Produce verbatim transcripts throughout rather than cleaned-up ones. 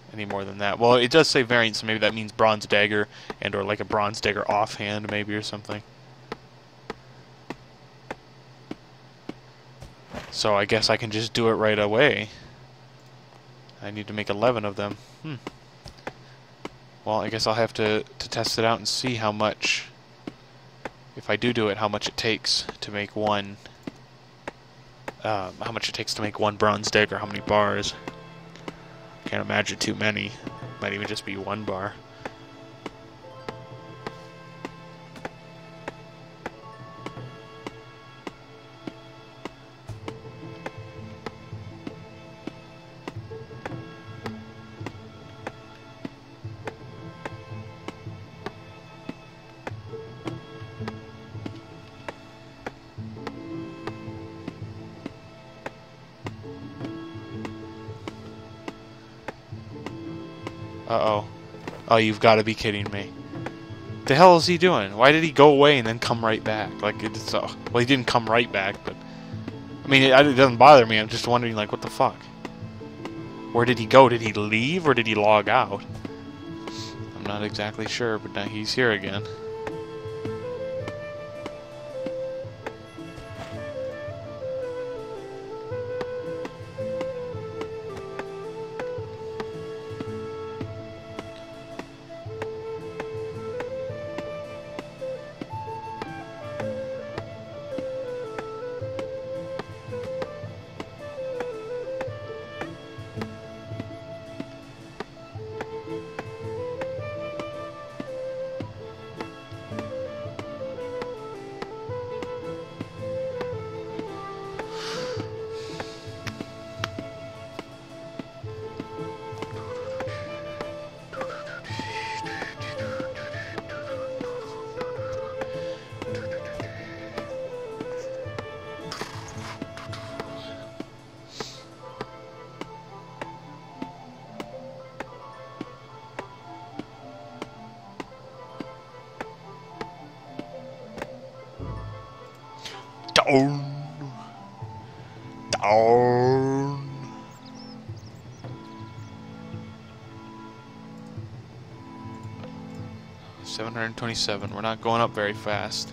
any more than that. Well, it does say variant, so maybe that means bronze dagger and or like a bronze dagger offhand maybe or something. So I guess I can just do it right away. I need to make eleven of them. Hmm. Well, I guess I'll have to, to test it out and see how much, if I do do it, how much it takes to make one, um, how much it takes to make one bronze dagger, how many bars. Can't imagine too many. Might even just be one bar. Uh-oh. Oh, you've got to be kidding me. The hell is he doing? Why did he go away and then come right back? Like, it's, uh, well, he didn't come right back, but... I mean, it, it doesn't bother me. I'm just wondering, like, what the fuck? Where did he go? Did he leave, or did he log out? I'm not exactly sure, but now he's here again. Down. Down. seven hundred twenty-seven. We're not going up very fast.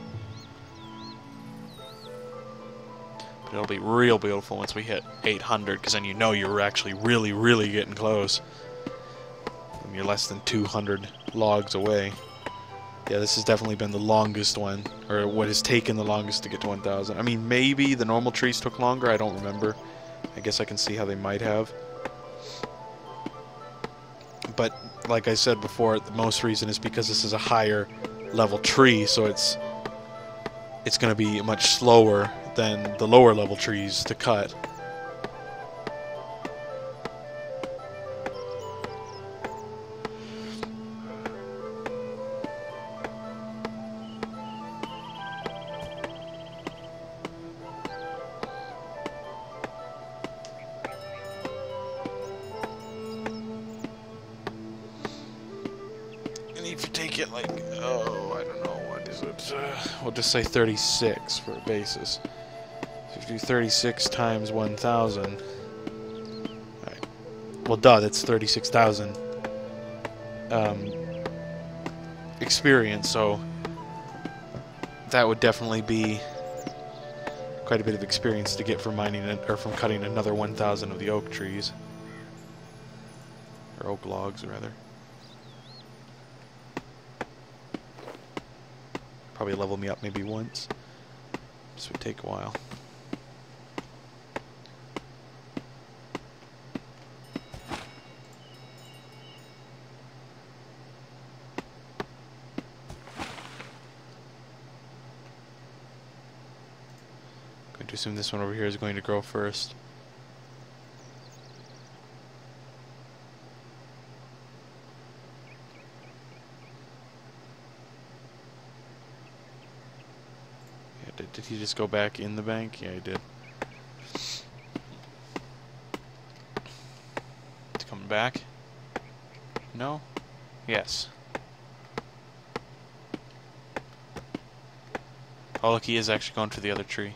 But it'll be real beautiful once we hit eight hundred, because then you know you're actually really, really getting close. And you're less than two hundred logs away. Yeah, this has definitely been the longest one, or what has taken the longest to get to one thousand. I mean, maybe the normal trees took longer, I don't remember. I guess I can see how they might have. But, like I said before, the most reason is because this is a higher level tree, so it's it's going to be much slower than the lower level trees to cut. If you take it like, oh, I don't know, what is it? Uh, we'll just say thirty-six for a basis. So if you do thirty-six times one thousand, alright. Well, duh, that's thirty-six thousand um, experience, so that would definitely be quite a bit of experience to get from mining it, or from cutting another one thousand of the oak trees. Or oak logs, rather. Probably level me up maybe once. This would take a while. I'm going to assume this one over here is going to grow first. Did, did he just go back in the bank? Yeah, he did. It's coming back? No? Yes. Oh, look, he is actually going to the other tree.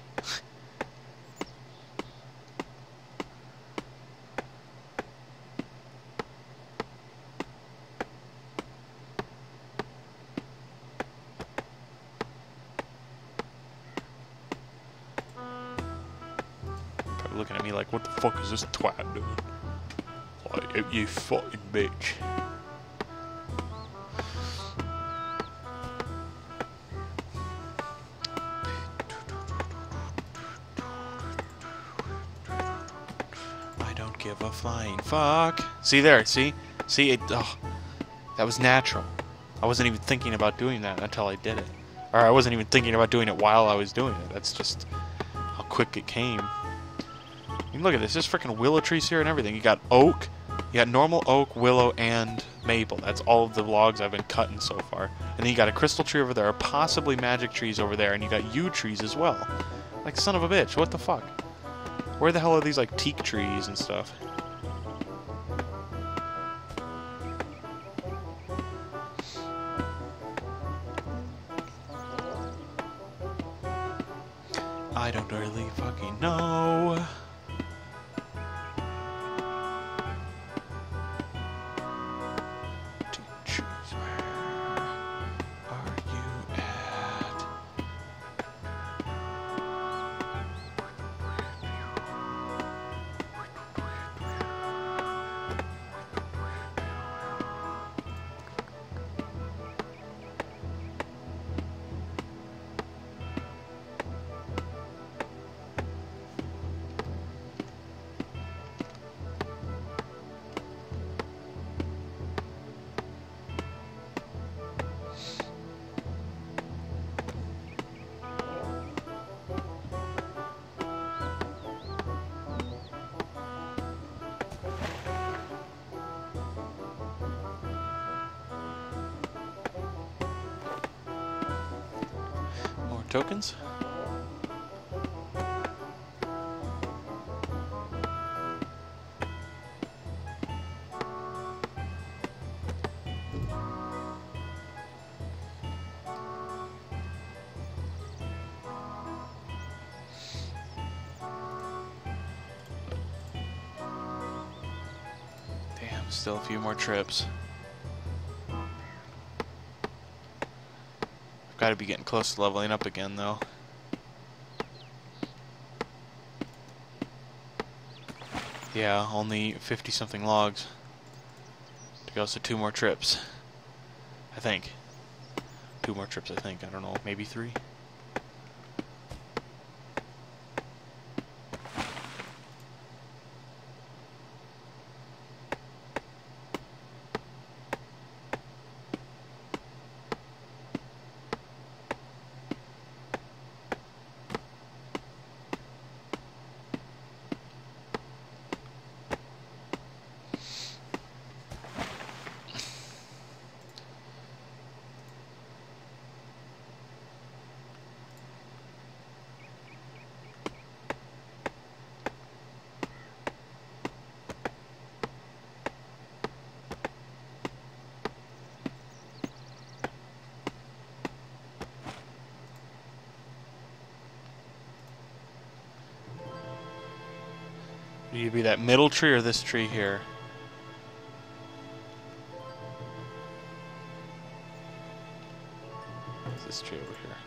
fuck is this twat doing? Like, you fucking bitch. I don't give a flying fuck. See there, see? See, it, oh, that was natural. I wasn't even thinking about doing that until I did it. Or I wasn't even thinking about doing it while I was doing it. That's just how quick it came. I mean, look at this. There's freaking willow trees here and everything. You got oak, you got normal oak, willow, and maple. That's all of the logs I've been cutting so far. And then you got a crystal tree over there, possibly magic trees over there, and you got yew trees as well. Like, son of a bitch, what the fuck? Where the hell are these, like, teak trees and stuff? I don't really fucking know. To choose where are you at? Tokens? Damn, still a few more trips. Got to be getting close to leveling up again, though. Yeah, only fifty-something logs to go, so two more trips. I think. Two more trips, I think. I don't know, maybe three? Would you be that middle tree or this tree here? It's this tree over here.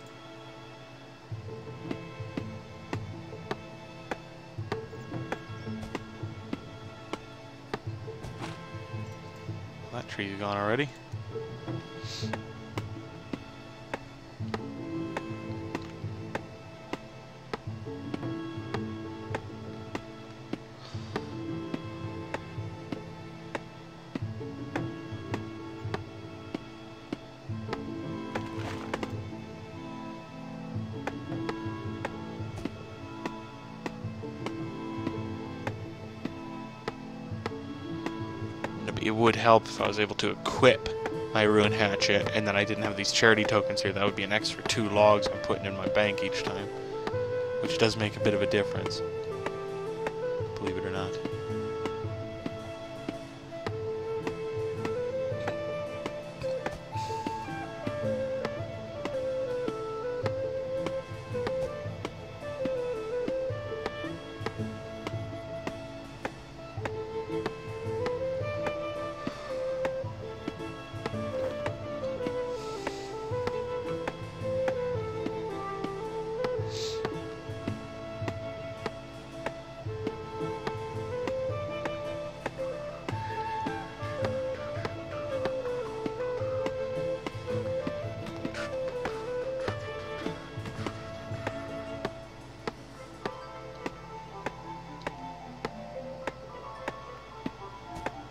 That tree's gone already. It would help if I was able to equip my rune hatchet and then I didn't have these charity tokens here. That would be an extra two logs I'm putting in my bank each time, which does make a bit of a difference, believe it or not.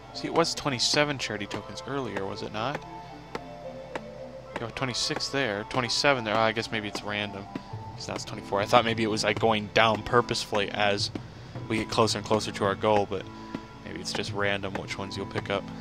See, it was twenty-seven charity tokens earlier, was it not? You have twenty-six there, twenty-seven there. Oh, I guess maybe it's random. Because now it's twenty-four. I thought maybe it was like going down purposefully as we get closer and closer to our goal, but maybe it's just random which ones you'll pick up.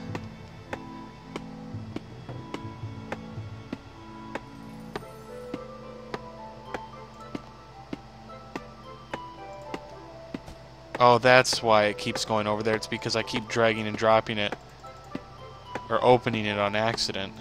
Oh, that's why it keeps going over there. It's because I keep dragging and dropping it. Or opening it on accident.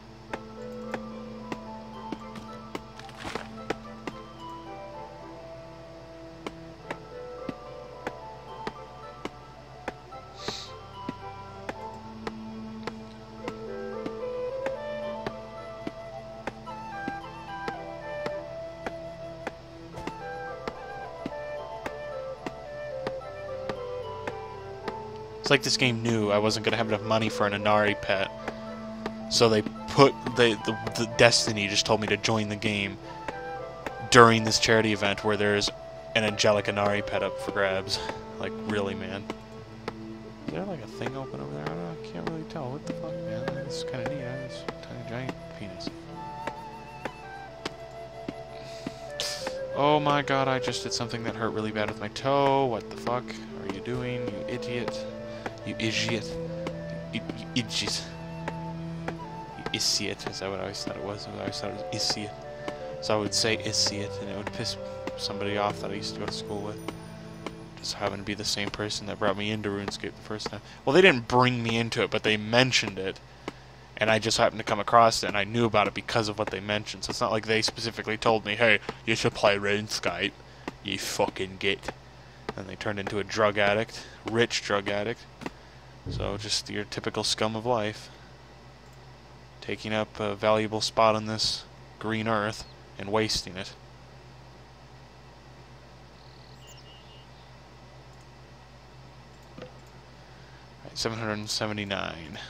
It's like this game knew I wasn't going to have enough money for an Inari pet. So they put... They, the, the Destiny just told me to join the game during this charity event where there's an angelic Inari pet up for grabs. Like, really, man. Is there like a thing open over there? I don't know. I can't really tell. What the fuck, man? This is kind of neat. This tiny giant penis. Oh my god, I just did something that hurt really bad with my toe. What the fuck are you doing, you idiot? You idiot. You, you idiot. You idiot. Is that what I always thought it was? I always thought it was idiot. So I would say idiot, and it would piss somebody off that I used to go to school with. Just happened to be the same person that brought me into RuneScape the first time. Well, they didn't bring me into it, but they mentioned it. And I just happened to come across it, and I knew about it because of what they mentioned. So it's not like they specifically told me, hey, you should play RuneScape, you fucking git. And they turned into a drug addict, rich drug addict. So just your typical scum of life. Taking up a valuable spot on this green earth and wasting it. Alright, seven hundred seventy-nine.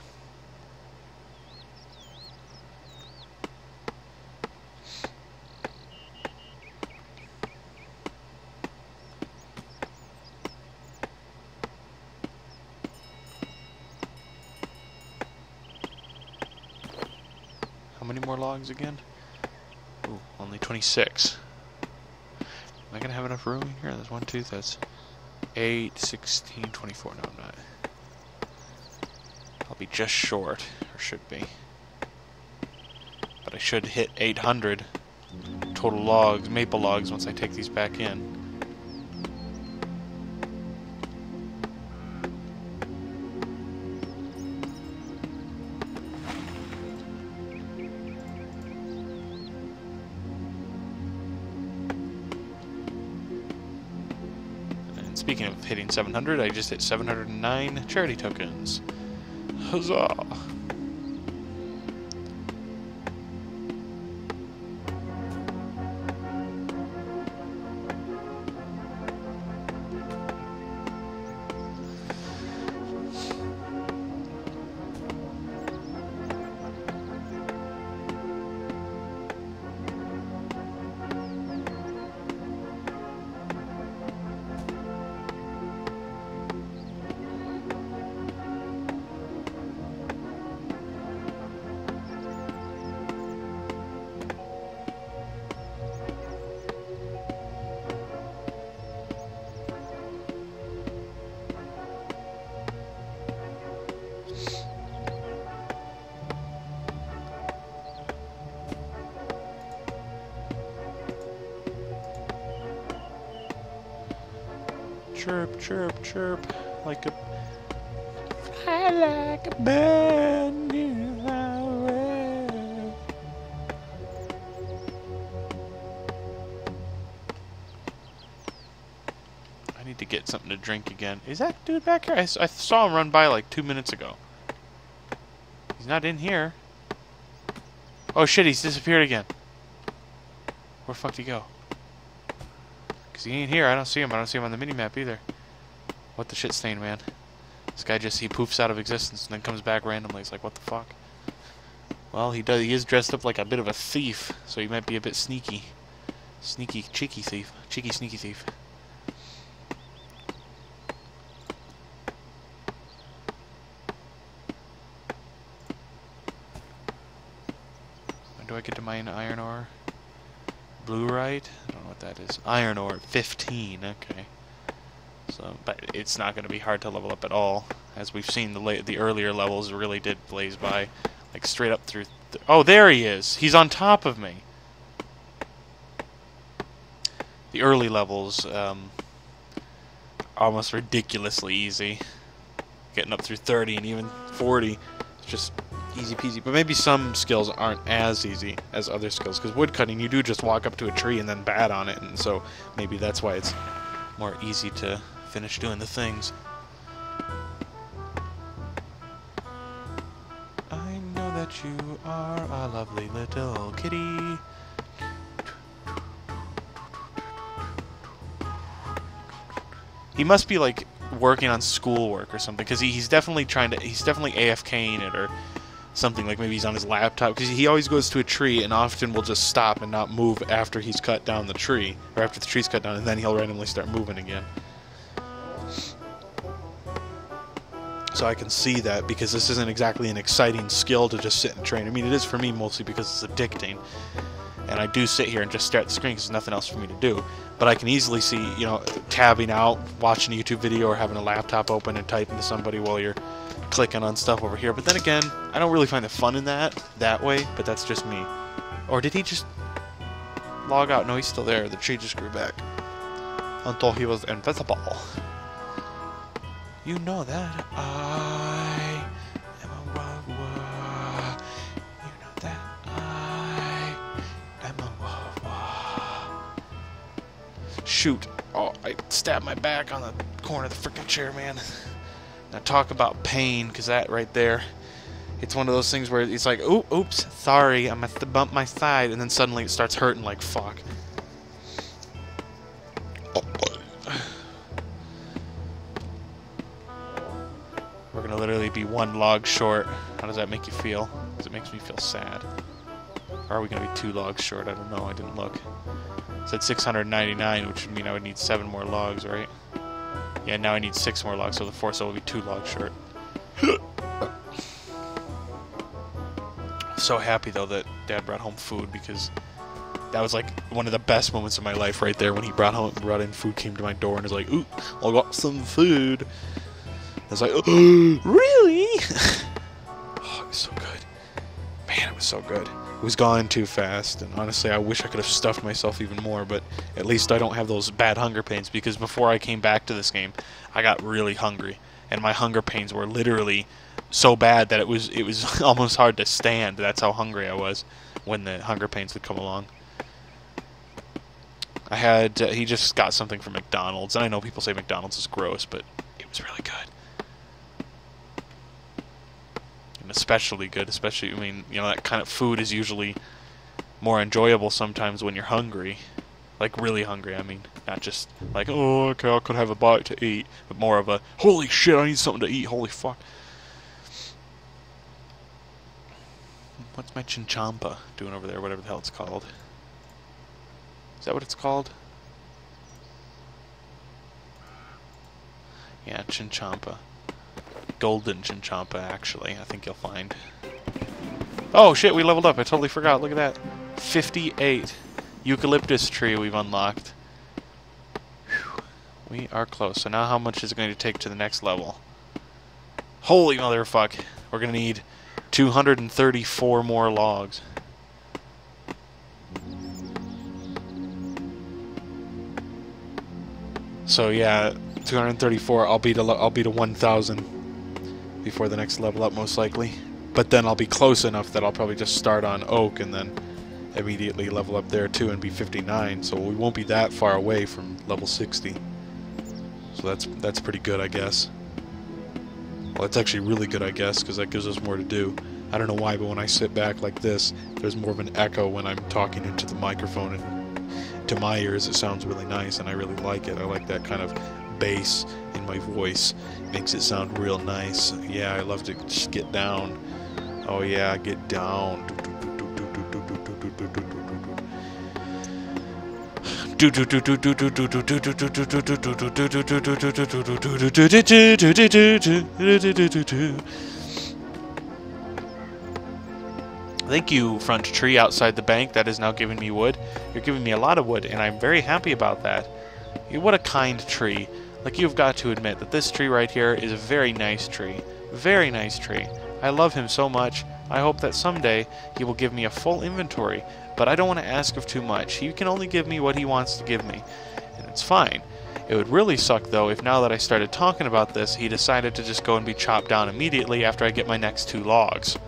How many more logs again? Ooh, only twenty-six. Am I gonna have enough room here? There's one, two, that's eight, sixteen, twenty-four. No, I'm not. I'll be just short, or should be. But I should hit eight hundred total logs, maple logs, once I take these back in. Speaking of hitting seven hundred, I just hit seven hundred nine charity tokens. Huzzah! Chirp, chirp, chirp, like a fly like a bird in the highway. I need to get something to drink again. Is that dude back here? I, I saw him run by like two minutes ago. He's not in here. Oh shit, he's disappeared again. Where the fuck did he go? Because he ain't here. I don't see him. I don't see him on the minimap either. What the shit stain, man. This guy just, he poofs out of existence and then comes back randomly. It's like, what the fuck? Well, he does. He is dressed up like a bit of a thief, so he might be a bit sneaky. Sneaky, cheeky thief. Cheeky, sneaky thief. do I get to mine iron ore? Bluerite? I don't know what that is. Iron ore, fifteen, okay. So, but it's not going to be hard to level up at all. As we've seen, the la the earlier levels really did blaze by. Like, straight up through... Th oh, there he is! He's on top of me! The early levels, um... almost ridiculously easy. Getting up through thirty and even forty. It's just easy peasy. But maybe some skills aren't as easy as other skills. Because woodcutting, you do just walk up to a tree and then bat on it. And so maybe that's why it's more easy to finish doing the things. I know that you are a lovely little kitty. He must be like working on schoolwork or something, because he, he's definitely trying to, he's definitely AFKing it or something, like maybe he's on his laptop, because he always goes to a tree and often will just stop and not move after he's cut down the tree, or after the tree's cut down, and then he'll randomly start moving again. So I can see that, because this isn't exactly an exciting skill to just sit and train. I mean, it is for me mostly because it's addicting. And I do sit here and just stare at the screen because there's nothing else for me to do. But I can easily see, you know, tabbing out, watching a YouTube video, or having a laptop open and typing to somebody while you're clicking on stuff over here. But then again, I don't really find the fun in that, that way, but that's just me. Or did he just log out? No, he's still there. The tree just grew back. Until he was invisible. You know that I am a wah wah. You know that I am a wah wah. Shoot. Oh, I stabbed my back on the corner of the freaking chair, man. Now talk about pain, because that right there, it's one of those things where it's like, ooh, oops, sorry, I must have bumped my side, and then suddenly it starts hurting like fuck. We're gonna literally be one log short. How does that make you feel? Because it makes me feel sad. Or are we gonna be two logs short? I don't know. I didn't look. It said six hundred ninety-nine, which would mean I would need seven more logs, right? Yeah, now I need six more logs, so the force will be two logs short. So happy though that Dad brought home food, because that was like one of the best moments of my life right there, when he brought home brought in food, came to my door and was like, "Ooh, I got some food." I was like, oh, really? Oh, it was so good. Man, it was so good. It was gone too fast, and honestly, I wish I could have stuffed myself even more, but at least I don't have those bad hunger pains, because before I came back to this game, I got really hungry, and my hunger pains were literally so bad that it was it was almost hard to stand. That's how hungry I was when the hunger pains would come along. I had, uh, he just got something from McDonald's, and I know people say McDonald's is gross, but it was really good. Especially good, especially, I mean, you know, that kind of food is usually more enjoyable sometimes when you're hungry. Like, really hungry, I mean. Not just like, oh, okay, I could have a bite to eat, but more of a, holy shit, I need something to eat, holy fuck. What's my Chinchampa doing over there, whatever the hell it's called? Is that what it's called? Yeah, Chinchampa. Golden Chinchampa, actually, I think you'll find. Oh shit, we leveled up. I totally forgot. Look at that. fifty-eight. Eucalyptus tree we've unlocked. Whew. We are close. So now how much is it going to take to the next level? Holy motherfuck. We're going to need two hundred thirty-four more logs. So yeah, two hundred thirty-four. I'll be to I'll be to one thousand. Before the next level up, most likely. But then I'll be close enough that I'll probably just start on Oak and then immediately level up there too and be fifty-nine, so we won't be that far away from level sixty. So that's that's pretty good, I guess. Well, it's actually really good, I guess, because that gives us more to do. I don't know why, but when I sit back like this, there's more of an echo when I'm talking into the microphone, and to my ears it sounds really nice, and I really like it. I like that kind of bass in my voice. Makes it sound real nice. Yeah, I love to just get down. Oh yeah, get down. Thank you, front tree outside the bank. That is now giving me wood. You're giving me a lot of wood, and I'm very happy about that. What a kind tree. Like, you've got to admit that this tree right here is a very nice tree. Very nice tree. I love him so much. I hope that someday he will give me a full inventory, but I don't want to ask of too much. He can only give me what he wants to give me, and it's fine. It would really suck, though, if now that I started talking about this, he decided to just go and be chopped down immediately after I get my next two logs.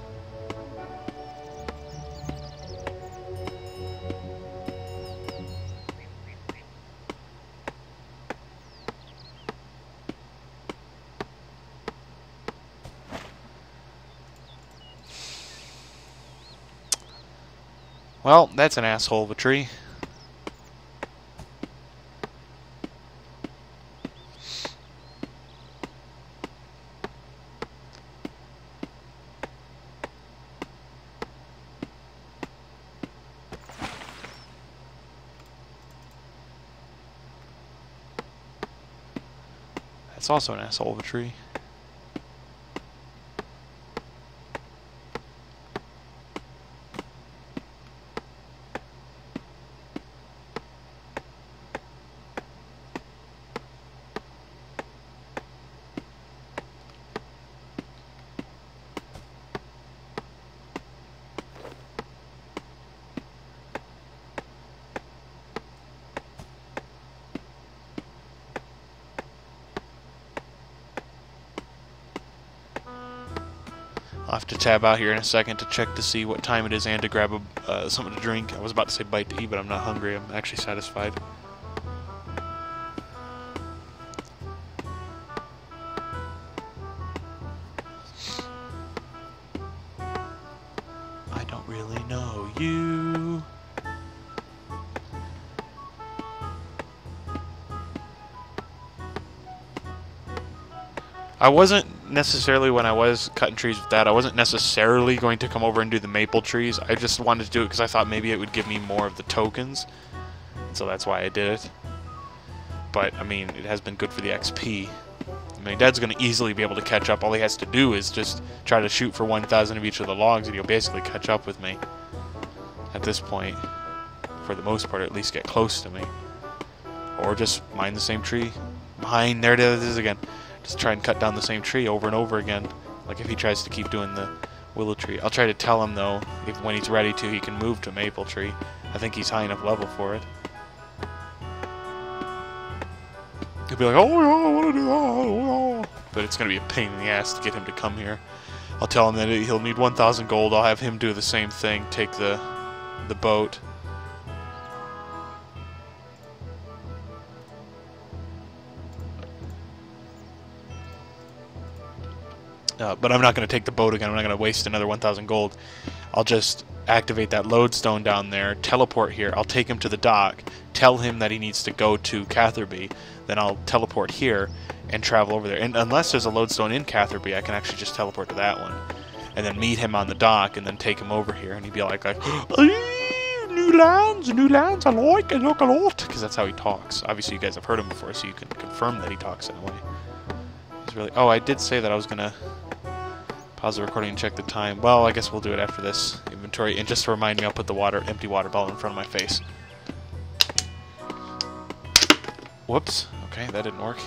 Well, that's an asshole of a tree. That's also an asshole of a tree. I'll have to tab out here in a second to check to see what time it is and to grab a, uh, something to drink. I was about to say bite to eat, but I'm not hungry. I'm actually satisfied. I don't really know you. I wasn't necessarily, when I was cutting trees with that, I wasn't necessarily going to come over and do the maple trees. I just wanted to do it because I thought maybe it would give me more of the tokens. So that's why I did it. But, I mean, it has been good for the X P. I mean, Dad's going to easily be able to catch up. All he has to do is just try to shoot for one thousand of each of the logs, and he'll basically catch up with me. At this point. For the most part, at least get close to me. Or just mine the same tree. Mine, there it is again. Just try and cut down the same tree over and over again. Like if he tries to keep doing the willow tree. I'll try to tell him, though, if when he's ready to, he can move to maple tree. I think he's high enough level for it. He'll be like, oh, yeah, I want to do that. Oh, yeah. But it's going to be a pain in the ass to get him to come here. I'll tell him that he'll need one thousand gold. I'll have him do the same thing. Take the, the boat. Uh, but I'm not going to take the boat again. I'm not going to waste another one thousand gold. I'll just activate that lodestone down there, teleport here. I'll take him to the dock, tell him that he needs to go to Catherby. Then I'll teleport here and travel over there. And unless there's a lodestone in Catherby, I can actually just teleport to that one. And then meet him on the dock and then take him over here. And he'd be like, like new lands, new lands, I like, I like a lot. Because that's how he talks. Obviously, you guys have heard him before, so you can confirm that he talks that way. He's really... Oh, I did say that I was going to... pause the recording and check the time. Well, I guess we'll do it after this inventory. And just to remind me, I'll put the water, empty water bottle in front of my face. Whoops. Okay, that didn't work.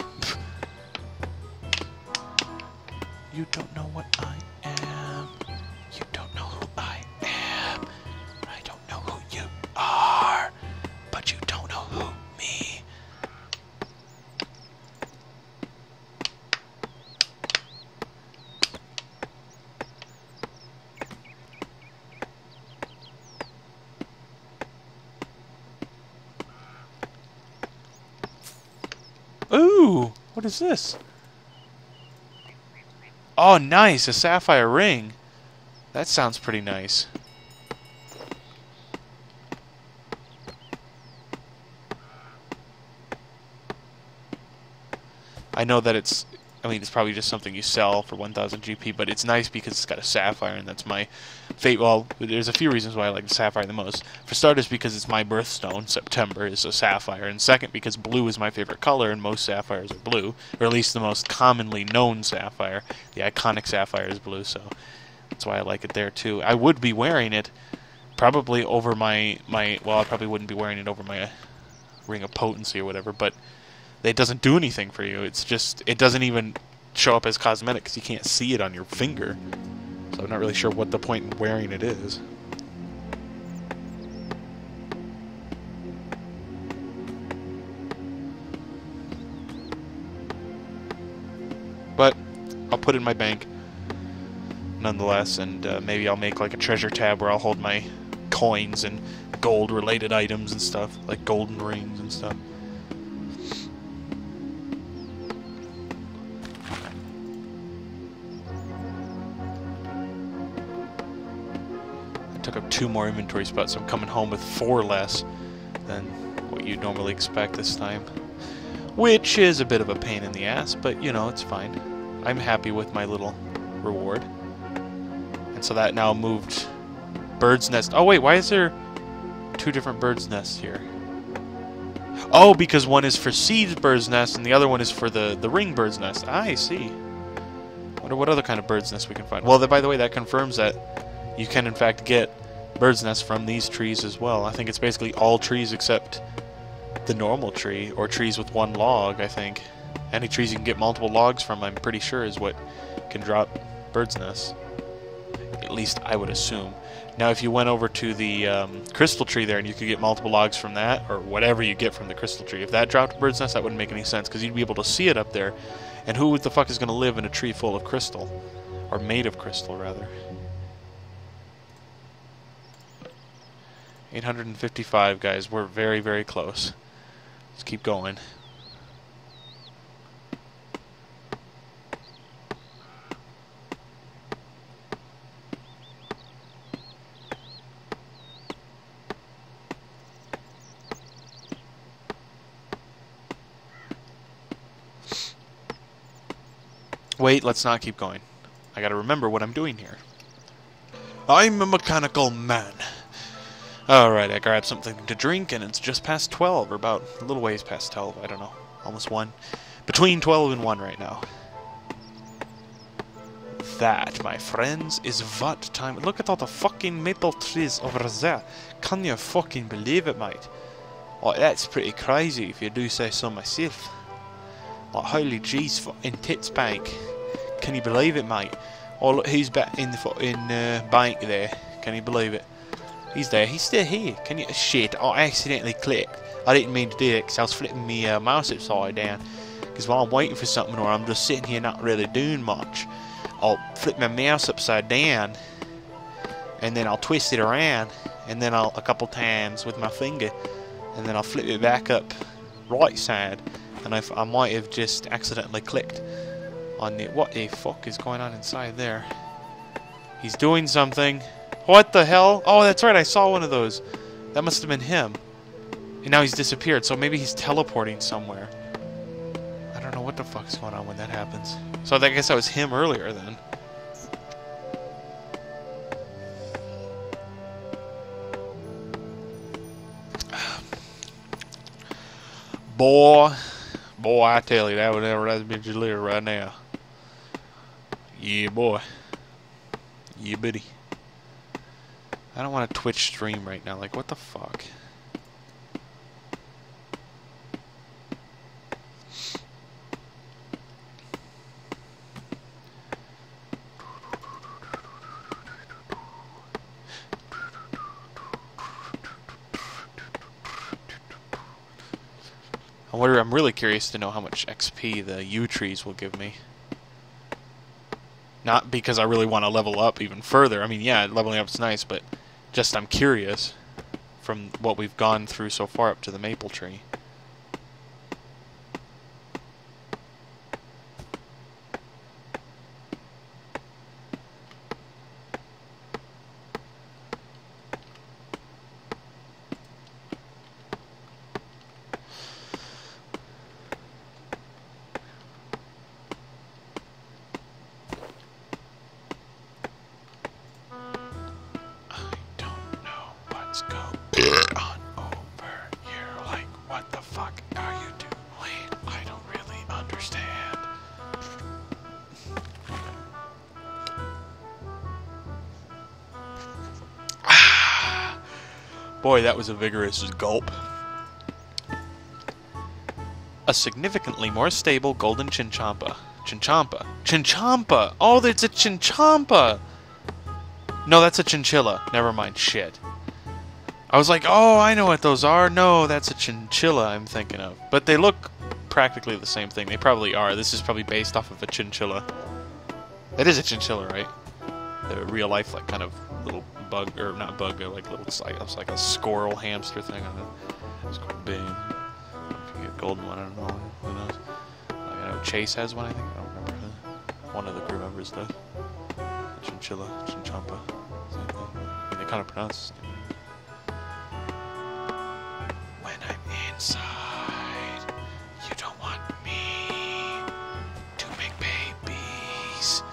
You don't know what I am. You don't know who I am. I don't know who you are. But you don't know who me. Ooh, what is this? Oh, nice, a sapphire ring. That sounds pretty nice. I know that it's, I mean, it's probably just something you sell for one thousand G P, but it's nice because it's got a sapphire, and that's my fate. Well, there's a few reasons why I like the sapphire the most. For starters, because it's my birthstone. September is a sapphire. And second, because blue is my favorite color, and most sapphires are blue. Or at least the most commonly known sapphire. The iconic sapphire is blue, so That's why I like it there too. I would be wearing it probably over my, my well, I probably wouldn't be wearing it over my Ring of Potency or whatever, but it doesn't do anything for you. It's just, it doesn't even show up as cosmetic because you can't see it on your finger. So I'm not really sure what the point in wearing it is. But I'll put it in my bank nonetheless, and uh, maybe I'll make like a treasure tab where I'll hold my coins and gold related items and stuff, like golden rings and stuff. I took up two more inventory spots, so I'm coming home with four less than what you'd normally expect this time, which is a bit of a pain in the ass, but you know, it's fine. I'm happy with my little reward. And so that now moved Bird's Nest. Oh wait, why is there two different Bird's Nests here? Oh, because one is for Seed Bird's Nest and the other one is for the, the Ring Bird's Nest. I see. Wonder what other kind of Bird's Nest we can find. Well, that, by the way, that confirms that you can in fact get Bird's Nests from these trees as well. I think it's basically all trees except the normal tree, or trees with one log, I think. Any trees you can get multiple logs from, I'm pretty sure, is what can drop Bird's Nests. At least I would assume. Now, if you went over to the um, crystal tree there and you could get multiple logs from that, or whatever you get from the crystal tree, if that dropped a Bird's Nest, that wouldn't make any sense, because you'd be able to see it up there. And who the fuck is going to live in a tree full of crystal? Or made of crystal, rather. eight hundred fifty-five, guys. We're very, very close. Let's keep going. Wait, let's not keep going. I gotta remember what I'm doing here. I'm a mechanical man. Alright, I grabbed something to drink, and it's just past twelve, or about a little ways past twelve, I don't know. Almost one. Between twelve and one right now. That, my friends, is what time. Look at all the fucking maple trees over there. Can you fucking believe it, mate? Oh, that's pretty crazy, if you do say so myself. Like, holy jeez, in Tits Bank. Can you believe it, mate? Oh, look, who's back in the in uh, bank there? Can you believe it? He's there. He's still here. Can you? Shit! I accidentally clicked. I didn't mean to do it because I was flipping my uh, mouse upside down. Because while I'm waiting for something, or I'm just sitting here not really doing much, I'll flip my mouse upside down, and then I'll twist it around, and then I'll a couple times with my finger, and then I'll flip it back up right side. And I've, I might have just accidentally clicked on the... What the fuck is going on inside there? He's doing something. What the hell? Oh, that's right, I saw one of those. That must have been him. And now he's disappeared, so maybe he's teleporting somewhere. I don't know what the fuck's going on when that happens. So I guess that was him earlier then. Boy... Boy, I tell you, that would never have been delivered right now. Yeah, boy. Yeah, buddy. I don't want to Twitch stream right now. Like, what the fuck? I wonder, I'm really curious to know how much X P the U trees will give me. Not because I really want to level up even further. I mean, yeah, leveling up's nice, but just I'm curious from what we've gone through so far up to the maple tree. Let's go on over here. Like, what the Boy, that was a vigorous gulp. A significantly more stable golden chinchompa. Chinchompa. Chinchompa! Oh, that's a chinchompa! No, that's a chinchilla. Never mind. Shit. I was like, oh, I know what those are. No, that's a chinchilla I'm thinking of. But they look practically the same thing. They probably are. This is probably based off of a chinchilla. That is a chinchilla, right? The real life, like, kind of little bug, or not bug, but like little, it's like, it's like a squirrel hamster thing on it. It's quite big. If you get a golden one, I don't know. Who knows? Like, I know Chase has one, I think. I don't remember. One of the crew members does. Chinchilla, chinchompa. Same thing. I mean, they kind of pronounce it. When I'm inside, you don't want me to make babies.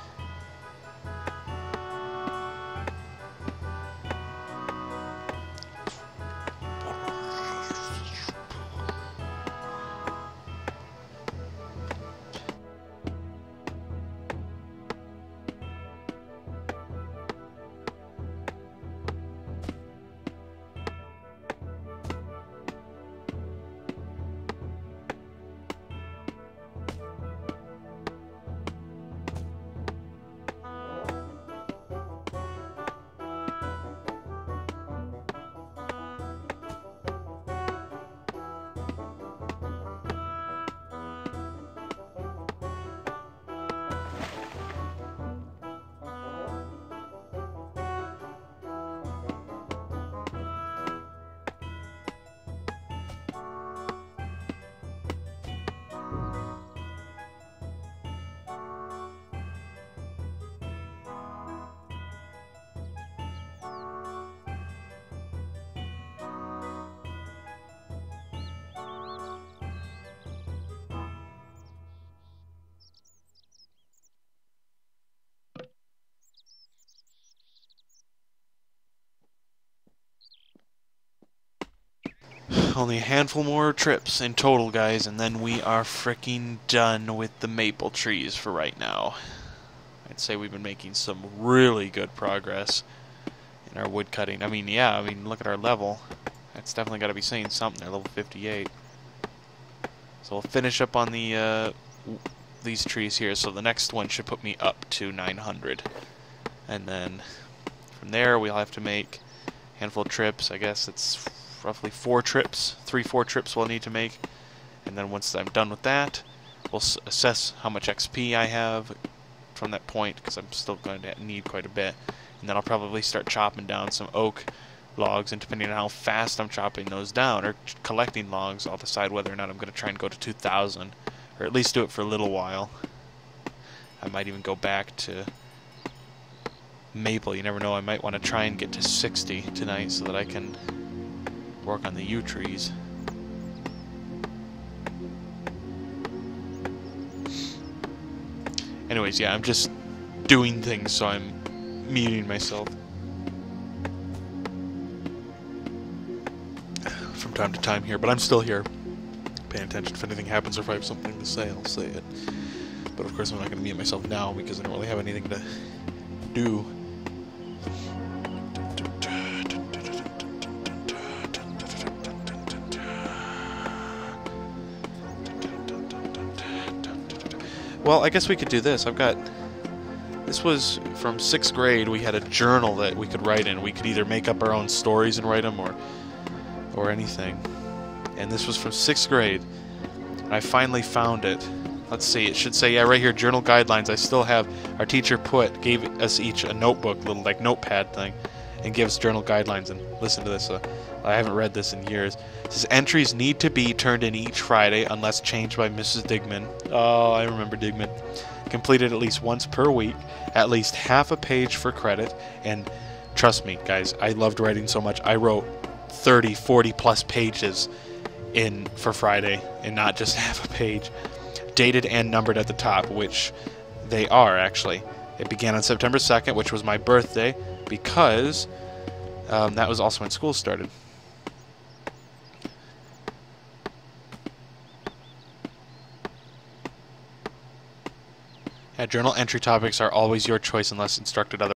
Only a handful more trips in total, guys, and then we are freaking done with the maple trees for right now. I'd say we've been making some really good progress in our wood cutting. I mean, yeah, I mean, look at our level. That's definitely got to be saying something there, level fifty-eight. So we'll finish up on the uh, these trees here. So the next one should put me up to nine hundred. And then from there, we'll have to make a handful of trips. I guess it's roughly four trips, three, four trips we'll need to make. And then once I'm done with that, we'll s assess how much X P I have from that point, because I'm still going to need quite a bit. And then I'll probably start chopping down some oak logs, and depending on how fast I'm chopping those down, or collecting logs, I'll decide whether or not I'm going to try and go to two thousand, or at least do it for a little while. I might even go back to maple. You never know, I might want to try and get to sixty tonight so that I can work on the yew trees. Anyways, yeah, I'm just doing things, so I'm muting myself from time to time here, but I'm still here paying attention. If anything happens or if I have something to say, I'll say it. But of course I'm not going to mute myself now because I don't really have anything to do. Well, I guess we could do this. I've got... This was from sixth grade. We had a journal that we could write in. We could either make up our own stories and write them, or or anything. And this was from sixth grade. And I finally found it. Let's see. It should say, yeah, right here, journal guidelines. I still have... Our teacher put, gave us each a notebook, little like notepad thing, and gave us journal guidelines. And listen to this. Uh, I haven't read this in years. It says, entries need to be turned in each Friday unless changed by Missus Digman. Oh, I remember Digman. Completed at least once per week, at least half a page for credit, and trust me, guys, I loved writing so much. I wrote thirty, forty plus pages in for Friday, and not just half a page. Dated and numbered at the top, which they are, actually. It began on September second, which was my birthday, because um, that was also when school started. Yeah, journal entry topics are always your choice unless instructed otherwise.